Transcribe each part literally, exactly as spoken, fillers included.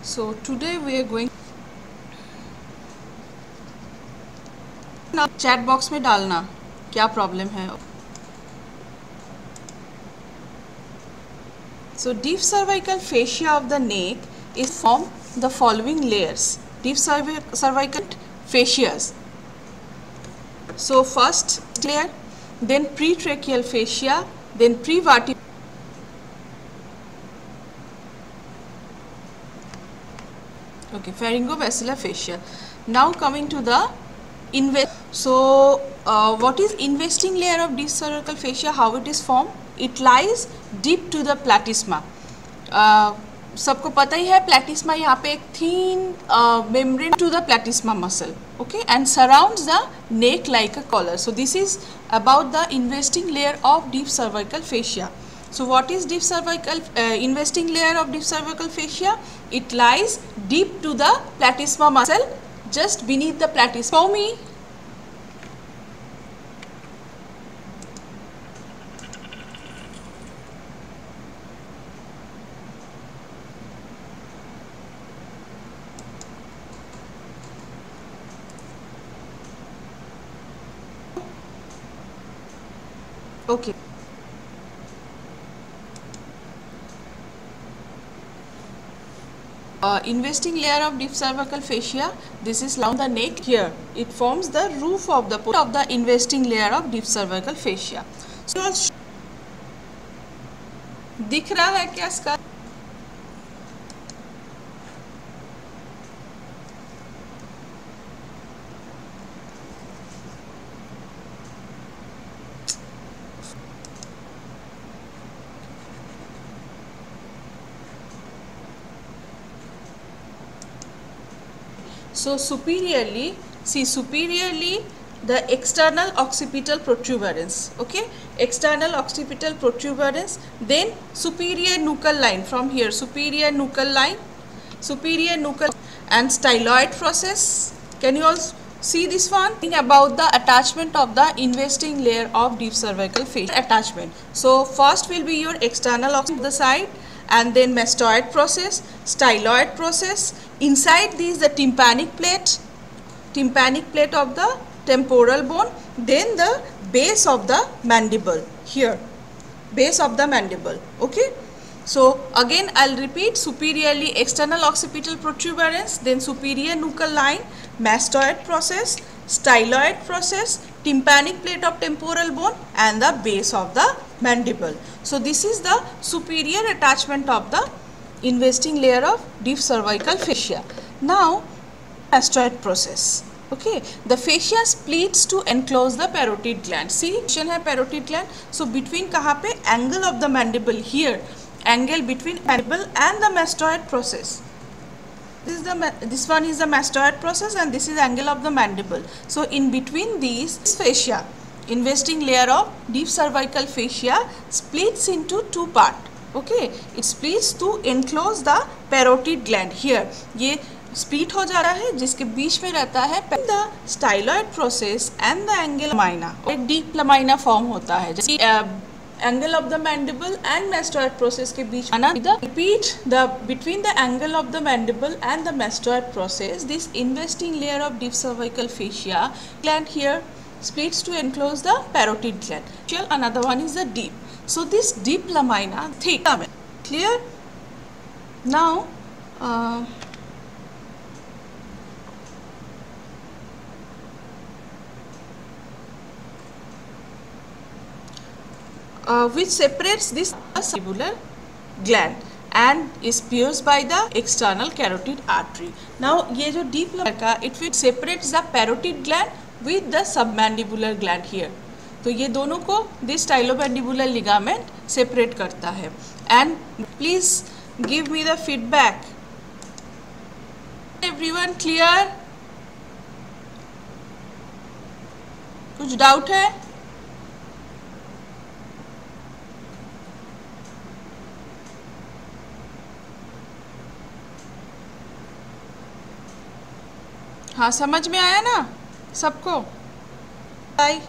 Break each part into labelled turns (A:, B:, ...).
A: So today we are going ना chat box में डालना क्या प्रॉब्लम है. So deep cervical fascia of the neck is from the following layers. Deep cervical fascias. So first layer, then pretracheal fascia, then prevertebral. Okay, pharyngobasilar fascia. Now coming to the invest. So uh, what is investing layer of deep cervical fascia? How it is formed? It lies deep to the platysma. uh, सबको पता ही है प्लेटिस्मा यहाँ पे एक thin membrane to the platysma muscle, okay, and surrounds the neck like a collar. So this is about the investing layer of deep cervical fascia. So what is deep cervical uh, investing layer of deep cervical fascia? It lies deep to the platysma muscle, just beneath the platysma. For me, okay. Uh, investing layer of deep cervical fascia, this is along the neck here. It forms the roof of the of the investing layer of deep cervical fascia. So दिख रहा है क्या इसका? So superiorly, see superiorly the external occipital protuberance, okay, external occipital protuberance, then superior nuchal line from here, superior nuchal line, superior nuchal and styloid process. Can you all see this one? Think about the attachment of the investing layer of deep cervical fascia attachment. So first will be your external occipital the side, and then mastoid process, styloid process. Inside these the tympanic plate, tympanic plate of the temporal bone, then the base of the mandible here, base of the mandible, okay. So again I'll repeat: superiorly external occipital protuberance, then superior nuchal line, mastoid process, styloid process, tympanic plate of temporal bone, and the base of the mandible. So this is the superior attachment of the investing layer of deep cervical fascia. Now mastoid process, okay, the fascia splits to enclose the parotid gland. See, है parotid gland. So between कहाँ पे? Angle of the mandible here, angle between mandible and the mastoid process. This is the this one is the mastoid process, and this is angle of the mandible. So in between these fascia, investing layer of deep cervical fascia splits into two parts. Okay, it splits to enclose the parotid gland here. ये split हो जा रहा है, जिसके बीच में रहता है the styloid process and the angle lamina. एक deep lamina form होता है, जैसे angle of the mandible and mastoid process के बीच में. The repeat the between the angle of the mandible and the mastoid process, this investing layer of deep cervical fascia gland here splits to enclose the parotid gland. Another one is the deep. So this deep lamina thick, clear? Now uh, uh, which separates this submandibular gland and is pierced by the external carotid artery. Now ये जो deep lamina, it will separates the parotid gland with the submandibular gland here. तो ये दोनों को this stylomandibular ligament separate करता है. And please give me the feedback. Everyone clear? कुछ doubt है? हाँ, समझ में आया ना सबको? बाय.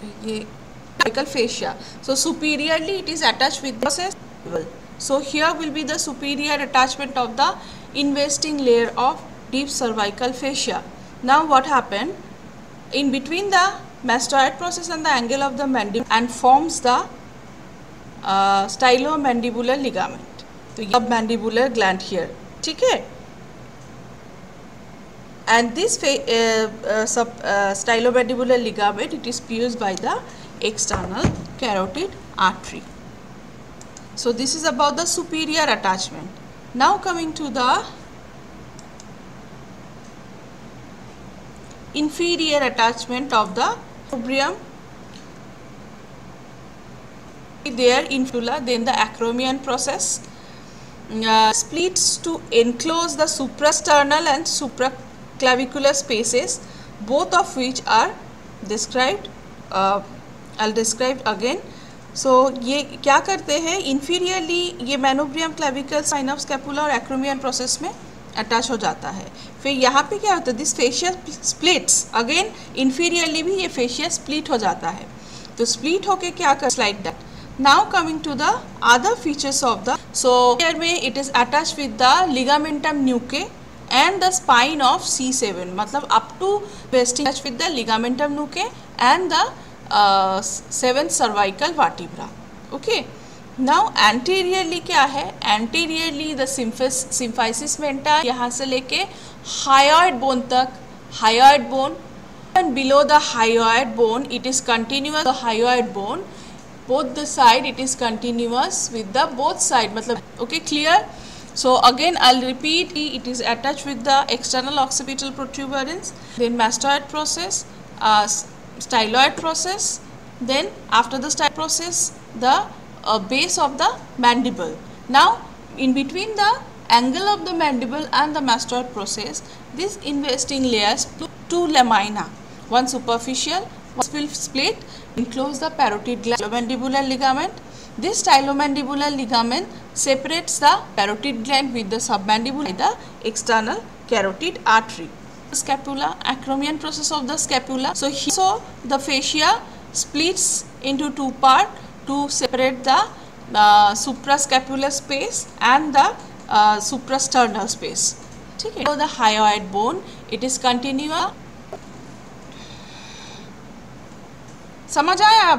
A: ये cervical fascia. So superiorly it is attached with the process. So here will be the superior attachment of the investing layer of deep cervical fascia. Now what happened in between the mastoid process and the angle of the mandible and forms the uh, stylomandibular ligament. तो ये mandibular gland here, ठीक है? And this uh, uh, sub, uh, stylomandibular ligament, it is pierced by the external carotid artery. So this is about the superior attachment. Now coming to the inferior attachment of the manubrium. There infula, then the acromion process uh, splits to enclose the suprasternal and supraclavicular spaces, both of which are described. uh, I'll describe again. So ये क्या करते हैं, inferiorly ये manubrium, clavicle, spine of scapula और acromion process में attach हो जाता है. फिर यहाँ पे क्या होता है, this fascia splits again, inferiorly भी ये फेशिया स्प्लिट हो जाता है. तो स्प्लिट होके क्या कर like that. Now coming to the other features of the, so here में it is attached with the ligamentum nuchae and the spine of C seven, मतलब up to resting attached with the ligamentum nuchae and the uh, seventh cervical vertebra. Okay. Now anteriorly क्या है, anteriorly the symphysis symphysis menta यहाँ से लेके hyoid bone तक, hyoid bone and below the hyoid bone it is continuous, the hyoid bone both the side it is continuous with the both side, मतलब okay, clear. So again I'll repeat, it is attached with the external occipital protuberance, then mastoid process, uh, styloid process, then after the styloid process the uh, base of the mandible. Now in between the angle of the mandible and the mastoid process, this investing layers two lamina, one superficial, one will split, enclose the parotid gland, stylomandibular ligament. This stylomandibular ligament separates the parotid gland with the submandibular by the external carotid artery. Scapula, acromion process of the scapula. So here so the fascia splits into two parts to separate the uh, suprascapular space and the uh, suprasternal space. Okay. So the hyoid bone, it is continuous. समझ आया आप?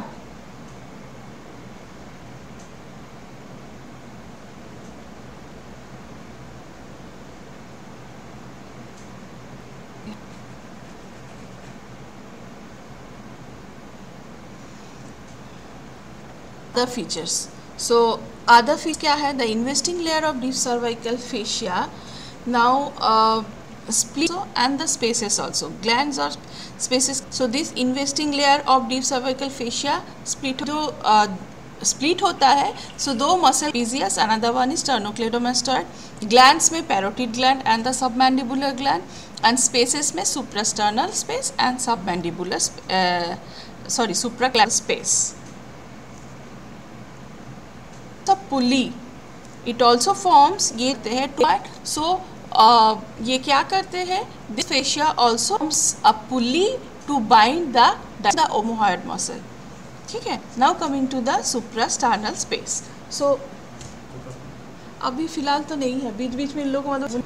A: The features. So other feature क्या है? The investing layer of deep cervical fascia now uh, split and the spaces also, glands or spaces. So this investing layer of deep cervical fascia split जो uh, split होता है. So दो muscle trapezius, another one is sternocleidomastoid. Glands में parotid gland and the submandibular gland, and spaces में suprasternal space and submandibular uh, sorry supraclavicular space. The pulley, it also forms ये है part. So uh, ये क्या करते हैं, this fascia also forms a pulley to bind the the omohyoid muscle. ठीक है. Now coming to the suprasternal space. So अभी फिलहाल तो नहीं है, बीच बीच में इन लोगों को मतलब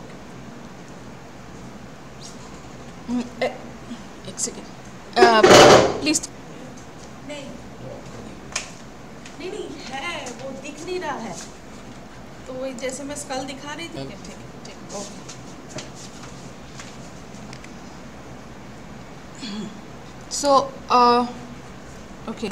A: एक सेकेंड प्लीज. नहीं नहीं नहीं है, वो दिख नहीं रहा है, तो वो जैसे मैं स्कल दिखा रही थी. ठीक ठीक okay. So uh, okay.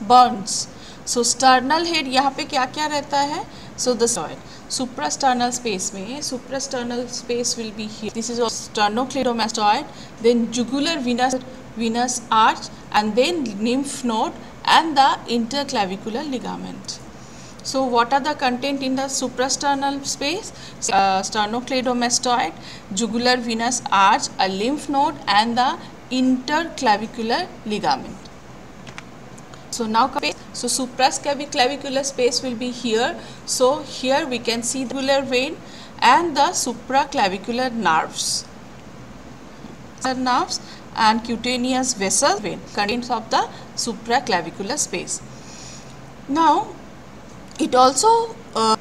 A: burns. So sternal head यहाँ पे क्या क्या रहता है? So the suprasternal space में suprasternal space will be here. This is a sternocleidomastoid, then jugular venous venous arch, and then lymph node and the interclavicular ligament. So what are the content in the suprasternal space? Uh, sternocleidomastoid, jugular venous arch, a lymph node and the interclavicular ligament. So now so supraclavicular space will be here. So here we can see the jugular vein and the supraclavicular nerves. Nerves and cutaneous vessel vein contains of the supraclavicular space. Now it also uh,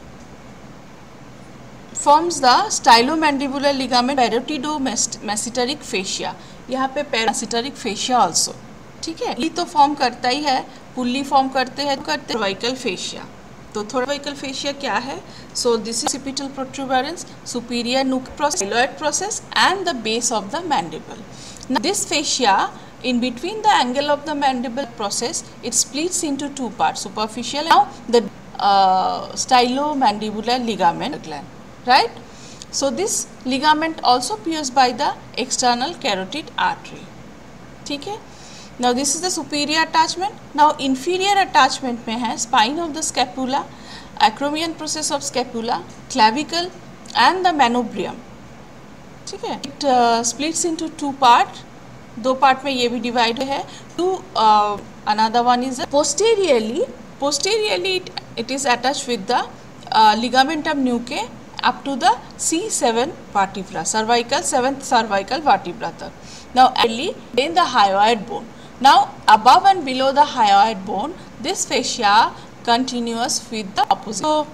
A: forms the stylomandibular ligament parotidomasseteric fascia. यहाँ पे parasitic fascia also, ठीक है. Pulley तो form करता ही है, pulley form करते हैं करते cervical fascia. तो cervical fascia क्या है? So this is occipital protuberance, superior nucleus process, hyaloid process and the base of the mandible. Now this fascia in between the angle of the mandible process, it splits into two parts, superficial. Now the uh, stylomandibular ligament gland, right? So this ligament also pierced by the external carotid artery, ठीक है. Now this is the superior attachment. Now inferior attachment में है spine of the scapula, acromion process of scapula, clavicle and the manubrium, ठीक है. It uh, splits into two part, दो part में ये भी divide है. Two uh, another one is posteriorly. Posteriorly it, it is attached with the uh, ligamentum nuchae up to the C seven vertebra, cervical seventh cervical vertebra तक. Now early then the hyoid bone. Now above and below the hyoid bone, this fascia continuous with the opposite. So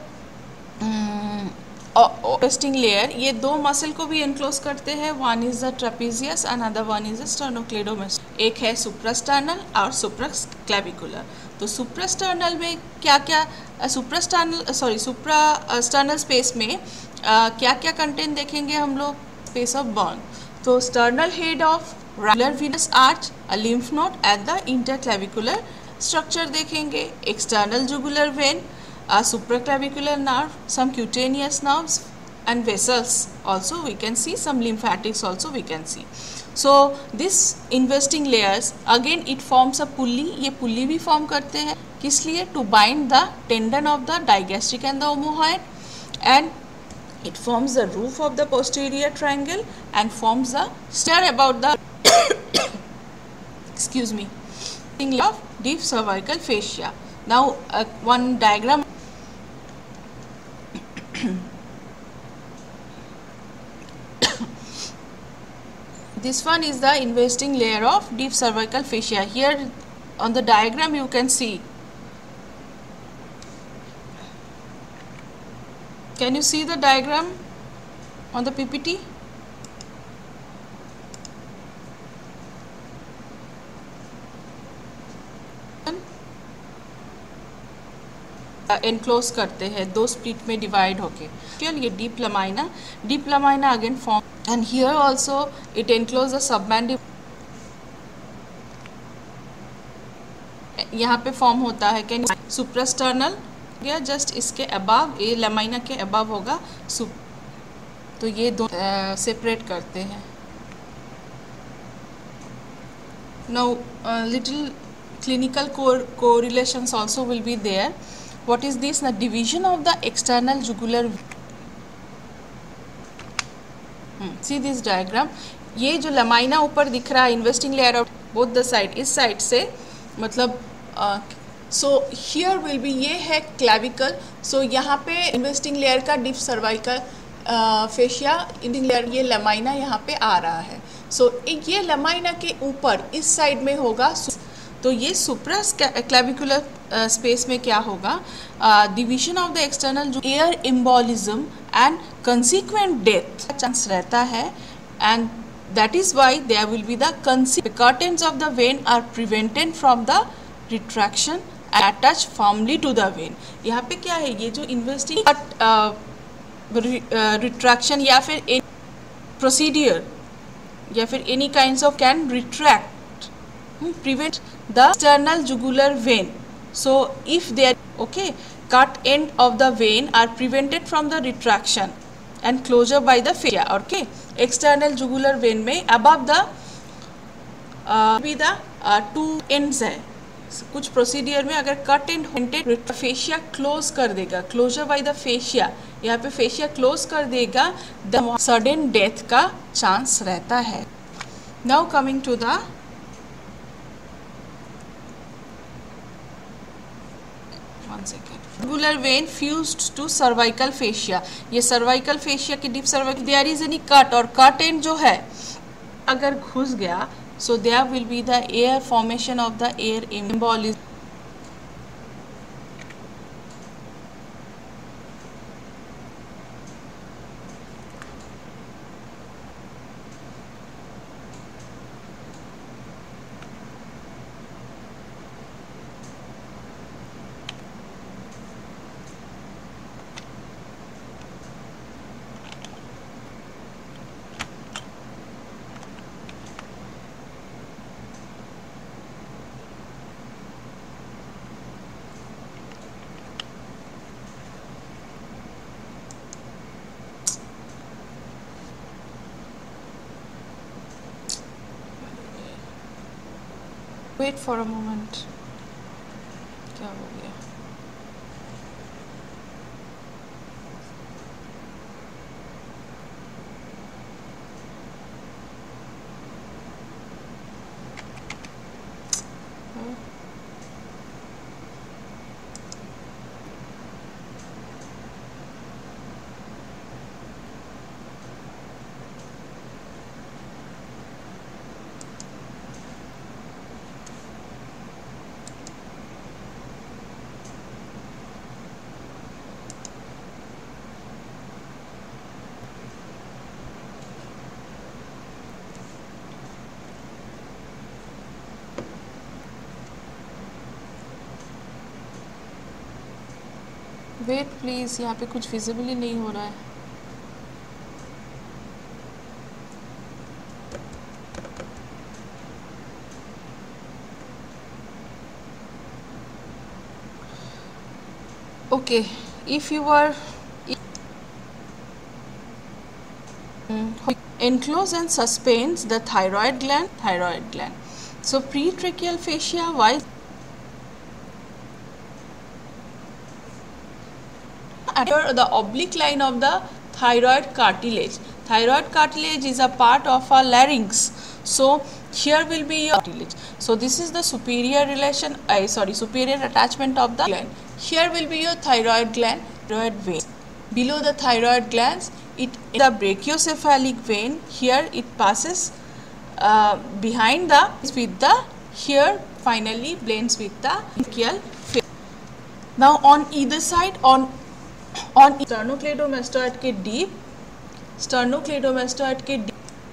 A: resting layer ये दो muscle को भी enclose करते हैं. One is the trapezius, another one is the sternocleidomastoid. एक है suprasternal और supraclavicular. तो suprasternal में क्या क्या suprasternal सॉरी suprasternal space में uh, क्या क्या कंटेंट देखेंगे हम लोग? Space of burn. तो sternal head of jugular venous arch, a lymph node and the interclavicular structure देखेंगे. External jugular vein, a supraclavicular nerve, some cutaneous nerves and vessels also we can see, some lymphatics also we can see. So this investing layers again it forms a pulley. ये pulley भी form करते हैं किस लिए? To bind the tendon of the digastric and the omohyoid, and it forms the roof of the posterior triangle and forms the stir about the excuse me of deep cervical fascia. Now uh, one diagram. This one is the investing layer of deep cervical fascia. Here on the diagram you can see. Can you see the diagram on the P P T? Enclose करते हैं दो split में divide होके. ये deep lamina, deep lamina again form and here also it enclose the submandibular. यहाँ पे form होता है कैन सुप्रास्टर्नल गया जस्ट इसके अबव, ये लमाइना के अबव होगा सुप. तो ये दो सेपरेट uh, करते हैं. Now little clinical correlations also will be there. What is this? The division of the external jugular. hmm. See this diagram. ये जो लमाइना ऊपर दिख रहा है investing layer of both the side, इस साइड से मतलब सो हियर विल बी, ये है क्लैविकल. सो so, यहाँ पे इन्वेस्टिंग लेयर का deep cervical fascia investing layer, ये लमाइना यहाँ पे आ रहा है. सो so, ये लमाइना के ऊपर इस साइड में होगा. तो ये सुप्रा क्लैविकुलर स्पेस में क्या होगा? डिवीजन ऑफ द एक्सटर्नल जो air embolism and consequent death chance रहता है, and that is why there will be the curtains of the vein are prevented from the retraction and attach firmly to the vein. यहाँ पे क्या है? ये जो investing retraction या फिर प्रोसीडियर या फिर any kinds of can retract prevent the external jugular vein So if they are okay, cut end of the vein are prevented from the retraction and closure by the fascia. Okay, external jugular vein में above the uh, be the uh, two ends है. so, कुछ procedure में अगर cut and हेंटेड fascia close कर देगा, closure by the fascia, यहाँ पे फेशिया क्लोज कर देगा, द सडन डेथ का चांस रहता है. Now coming to the jugular vein fused to cervical fascia. ये सर्वाइकल फेशिया की deep cervical there is any cut और कट एंड जो है अगर घुस गया, so there will be the air formation of the air embolism. Wait for a moment, क्या हो गया? वेट प्लीज़, यहाँ पे कुछ विजिबल ही नहीं हो रहा है. Okay, if you are enclose and suspends the thyroid gland, thyroid gland. So pretracheal fascia, why? Under the oblique line of the thyroid cartilage. Thyroid cartilage is a part of our larynx. So here will be your cartilage. So this is the superior relation, I uh, sorry, superior attachment of the gland. Here will be your thyroid gland, thyroid vein. Below the thyroid glands, it is the brachiocephalic vein. Here it passes uh, behind the with the here finally blends with the brachial vein. Now on either side, on on sternocleidomastoid के deep, sternocleidomastoid के deep.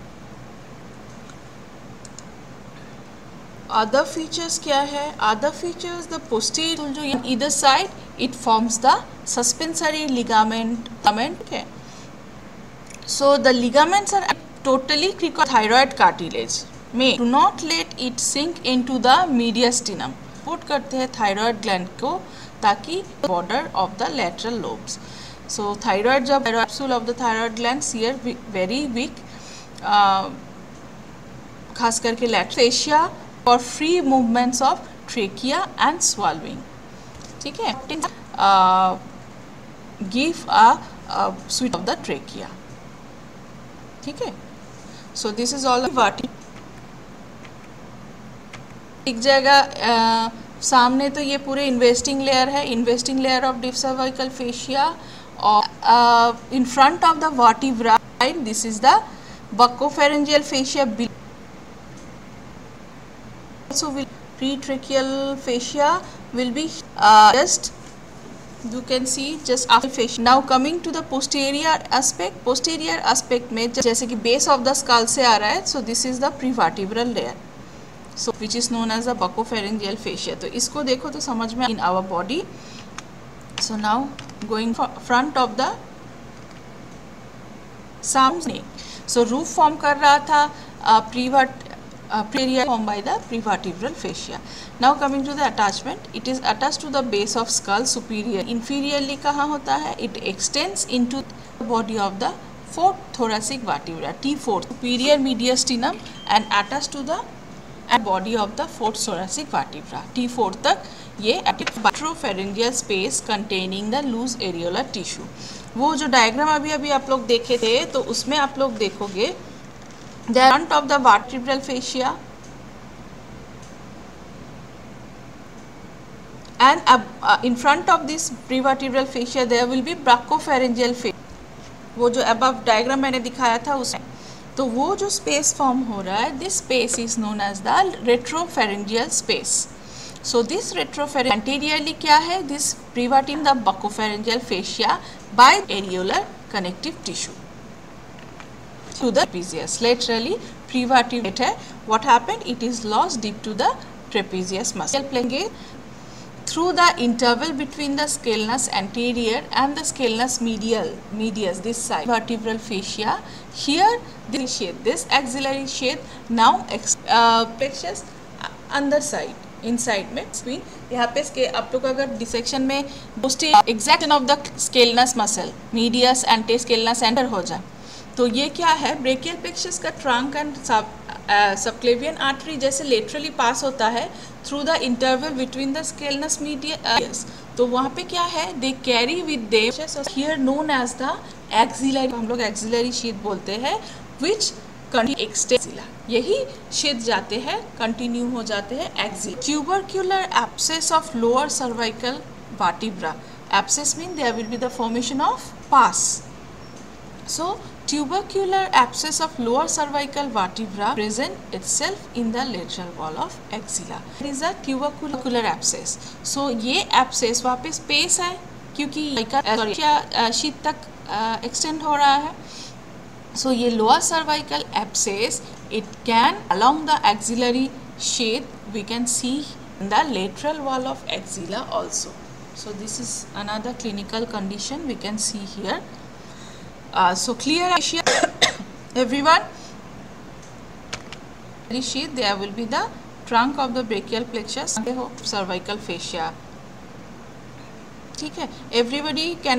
A: Other features क्या है? Other features, the posterior जो on either side, it forms the suspensory ligament. ligament okay. So the ligaments are totally thyroid cartilage. May do not let it sink into the mediastinum. Support करते हैं thyroid gland को ताकि border of the lateral lobes. So thyroid जब capsule of the thyroid glands here very weak, uh, खास करके lateral fascia for free movements of trachea and swallowing. ठीक है? Uh, give a, a sweep of the trachea. ठीक है? So this is all about it. एक जगह सामने तो ये पूरे इन्वेस्टिंग लेयर है, investing layer of deep cervical fascia, और in front of the vertebra this is the buccopharyngeal fascia. Also will pretracheal fascia will be uh, just you can see just after fascia. Now coming to the posterior aspect, posterior aspect में जैसे कि base of the skull से आ रहा है, so this is the prevertebral layer, so which is known as the buccopharyngeal fascia. तो इसको देखो तो समझ में in our body. So now going front of the सामने, so roof form कर रहा था प्रीवर्ट uh, area formed by the prevertebral fascia. Now coming to the attachment, it is attached to the base of skull superior. Inferiorly कहाँ होता है? It extends into the body of the fourth thoracic vertebra, T four, superior mediastinum, and attached to the and body of the fourth thoracic vertebra, T four तक ये vitropharyngeal space containing the loose areolar tissue. वो जो diagram अभी अभी आप लोग देखे थे तो उसमें आप लोग देखोगे the front of the vertebral fascia and uh, uh, in front of this prevertebral fascia there will be brachopharyngeal fascia. वो जो above डायग्राम मैंने दिखाया था उसमें तो वो जो स्पेस फॉर्म हो रहा है, this space is known as the retropharyngeal space. So this retropharyngeal anteriorly क्या है? दिस प्रीवर्टिंग द ब्रachopharyngeal fascia by areolar connective tissue to the trapezius. Laterally prevertebrate है. What happened? It is lost deep to the trapezius muscle. Playing through the interval between the scalenus anterior and the scalenus medial, medius, this side vertebral fascia. Here this sheath, this axillary sheath now uh, plexus अंदर side inside में between यहाँ पे इसके आप लोग अगर dissection में exact of the scalenus muscle medius anti scalenus enter हो जाए तो ये क्या है? ब्रेकियल प्लेक्सस का ट्रंक एंड सबक्लेवियन आर्टरी जैसे लेटरली पास होता है through the interval between the scalenus medius. तो वहाँ पे क्या है? They carry with them here known as the axillary, हम लोग एक्सिलरी शीथ बोलते हैं, विच एक्सटेंसिला. यही शीथ जाते हैं कंटिन्यू हो जाते हैं axilla. Tubercular abscess of lower cervical vertebra. Abscess mean there will be the formation of pus. So tubercular abscess of lower cervical vertebra present itself in the lateral wall of axilla. It is a tubercular abscess. So ये abscess वहाँ पे space है क्योंकि शीत तक extend हो रहा है. So ये lower cervical abscess it can along the axillary sheath we can see in the lateral wall of axilla also. So this is another clinical condition we can see here. Uh, so clear everyone. Sheath there will be the trunk of the brachial plexus, cervical fascia. ठीक है, everybody can.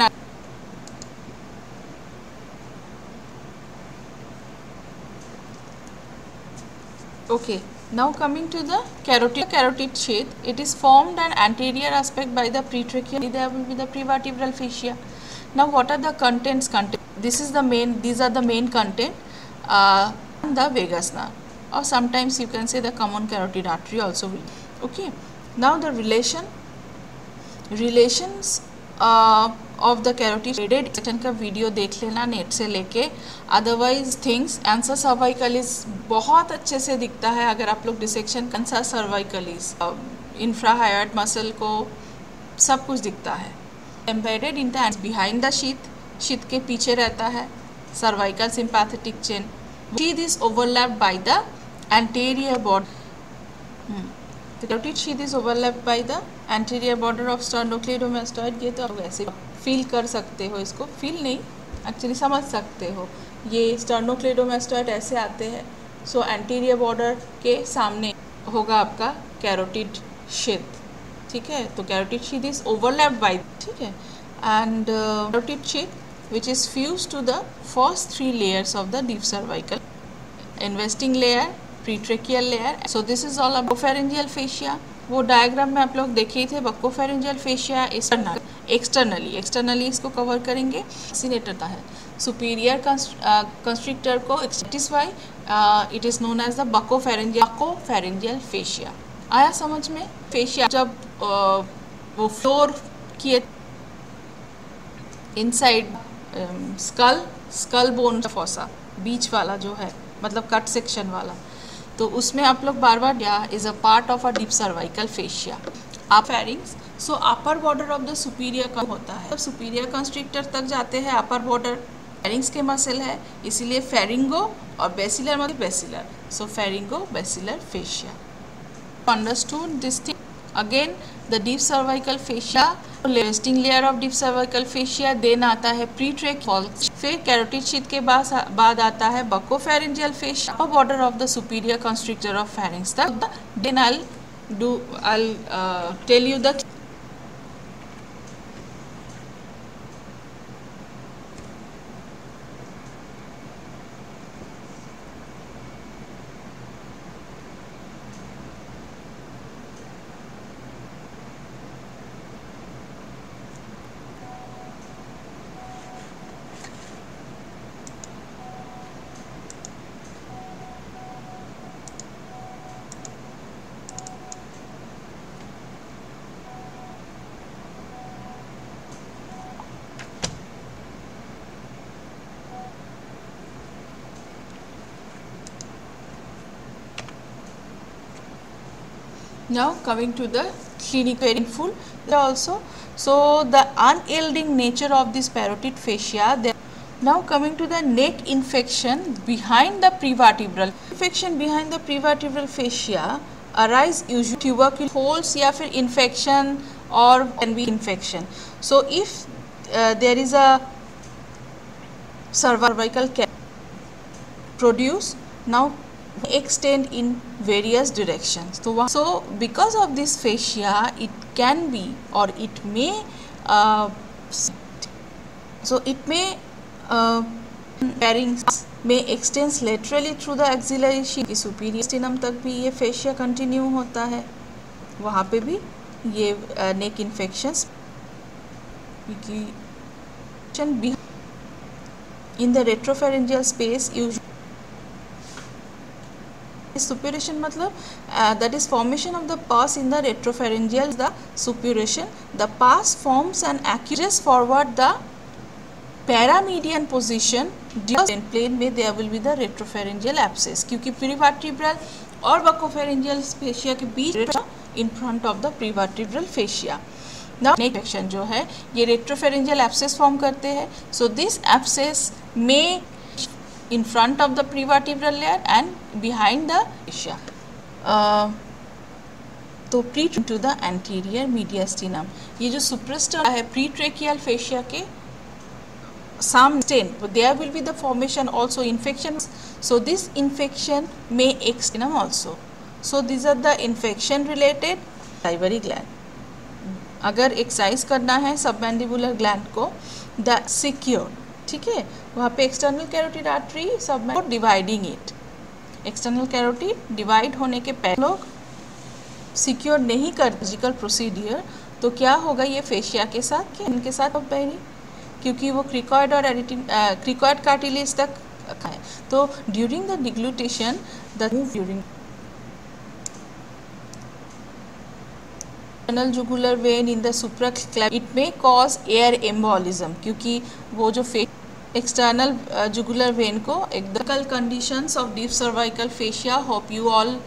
A: Okay, now coming to the carotid carotid sheath, it is formed an anterior aspect by the pretracheal. There will be the prevertebral fascia. Now what are the contents? Content. This is the main. These are the main content. Uh, the vagus nerve, or sometimes you can say the common carotid artery also will. Okay. Now the relation relations uh, of the carotid section का video देख लेना net से लेके. Otherwise things answer सर्वाइकलिस बहुत अच्छे से दिखता है अगर आप लोग dissection answer cervicalis infrahyoid muscle को सब कुछ दिखता है. Embedded in the behind the sheath, sheath के पीछे रहता है cervical sympathetic chain. Sheath is overlapped by the anterior border. Carotid sheath is overlapped by the anterior border of sternocleidomastoid. ये तो आप वैसे फील कर सकते हो, इसको फील नहीं एक्चुअली समझ सकते हो. ये स्टर्नोक्लेडोमास्टॉइड ऐसे आते हैं. सो एंटीरियर बॉर्डर के सामने होगा आपका कैरोटिड शीथ. ठीक है, तो carotid sheath is overlapped by, ठीक है, and carotid sheath which is fused to the first three layers of the deep cervical, investing layer, pretracheal layer. So this is all about brachopharyngeal fascia. वो diagram में आप लोग देखे थे. brachopharyngeal fascia external, externally externally इसको cover करेंगे. सिनेटर है सुपीरियर कंस्ट्रिक्टर को satisfy, it is known as the brachopharyngeal brachopharyngeal fascia. आया समझ में? fascia जब uh, वो फ्लोर किए inside skull skull bone fossa बीच वाला जो है, मतलब कट सेक्शन वाला, तो उसमें आप लोग बार बार या is a part of a deep cervical fascia. आप pharynx, so upper border of the superior का होता है. जब सुपीरियर कंस्ट्रिक्टर तक जाते हैं अपर बॉर्डर फेरिंग्स के मसल है, इसीलिए फेरिंगो और बेसिलर मतलब basilar. So pharyngo basilar fascia. Understood this thing. Again the deep cervical fascia resting layer of deep cervical fascia, then आता है प्री ट्रेक, फिर कैरोटिड शीथ के बाद बाद आता है buccopharyngeal fascia, border of the superior constrictor of pharynx तक। Then I do I tell you the now coming to the clinic very full also. So the unyielding nature of this parotid fascia. Then now coming to the neck infection behind the prevertebral. Infection behind the prevertebral fascia arise usually tubercular holes या फिर infection or can be infection. So if uh, there is a cervical cancer produce, now extend in various directions. So, so because of this fascia, it can be or it may uh, so it may uh, pharynx may extends laterally through the axillary sheath. superior sternum तक भी ये fascia continue होता है, वहाँ पे भी ये uh, neck infections in the retropharyngeal space usually. Suppuration मतलब uh, that is formation of the pus in the retropharyngeal. The suppuration, the pus forms an acutes forward the paramedian position in plane में there will be the retropharyngeal abscess, क्योंकि prevertebral और bacopharyngeal fascia के बीच in front of the prevertebral fascia. Now neck infection जो है ये retropharyngeal abscess form करते हैं. So this abscess may in front of the prevertebral layer and behind the fascia. Uh, तो pre to the anterior mediastinum. ये जो suprasternal है pretracheal fascia के some stain, there will be the formation also infection. So this infection may extend also. So these are the infection related salivary gland. अगर exercise करना है submandibular gland को, the secure, ठीक है, वहाँ पे external carotid artery subdividing it, external carotid divide होने के पहले लोग सिक्योर नहीं कर सर्जिकल प्रोसीडियर, तो क्या होगा ये फेशिया के साथ कि इनके साथ पहली, क्योंकि वो क्रिकॉइड और एडिटिन क्रिकॉइड कार्टिलेज तक है. तो during the deglutition the during external jugular vein in the supraclavicular it may cause air embolism, क्योंकि वो जो फे एक्सटर्नल जुगुलर वेन को एकदल conditions of deep cervical fascia. Hope you all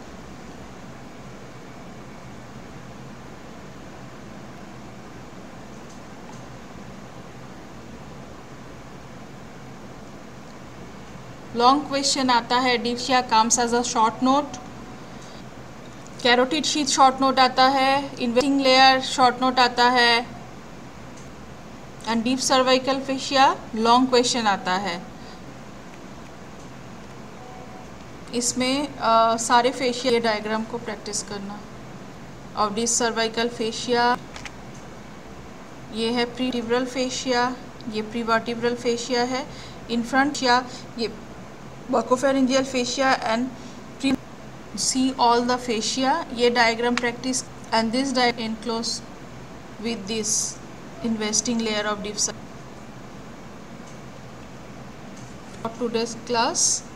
A: long question आता है. Deep fascia comes as a short note, carotid sheath short note आता है, इन्वेस्टिंग लेयर शॉर्ट नोट आता है, and deep cervical fascia long question आता है. इसमें आ, सारे फेशिया डायग्राम को प्रैक्टिस करना. और डीप सर्वाइकल फेशिया ये है प्रीवर्टिब्रल फेशिया, ये प्रीवर्टिब्रल फेशिया है. इन फ्रंट या ये buccopharyngeal fascia and see all the fascia. ये diagram practice and this diagram enclosed with this investing layer of deep. Today's class